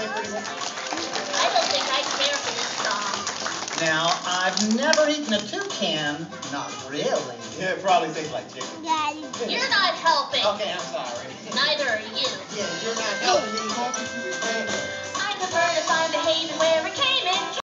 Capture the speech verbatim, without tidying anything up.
say, pretty woman? I don't think I care for this song. Now, I've never eaten a toucan. Not really. Yeah, it probably tastes like chicken. You're not helping. Okay, I'm sorry. Neither are you. Yeah, you're not helping